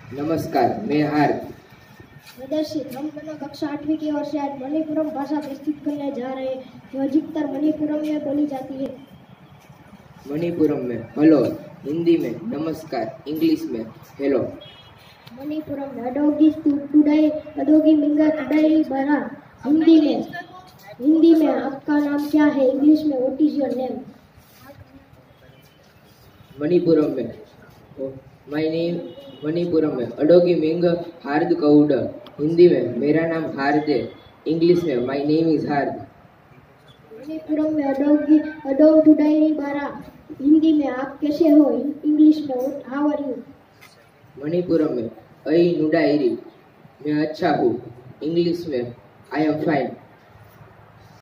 नमस्कार, मैं हार्द। प्रदर्शित हम दोनों कक्षा 8वीं की ओर से आज मणिपुरम भाषा प्रस्तुत करने जा रहे हैं जो अधिकतर मणिपुरम में बोली जाती है। मणिपुरम में हेलो, हिंदी में नमस्कार, इंग्लिश में हेलो। मणिपुरम में अडोगी टुडे अडोगी मिंगा टुडे बरा। हिंदी में आपका नाम क्या है? इंग्लिश में व्हाट इज योर नेम? मणिपुरम में माय नेम, मणिपुरम में अडोगी मिंग हार्द कौड। हिंदी में मेरा नाम हार्द है, इंग्लिश में माय नेम इज हार्द। मणिपुरम में अडोग टुडे बरा। हिंदी में आप कैसे हो? इंग्लिश में हाउ आर यू? मणिपुरम में अई नुडाइरी, मैं अच्छा हूँ, इंग्लिश में आई एम फाइन।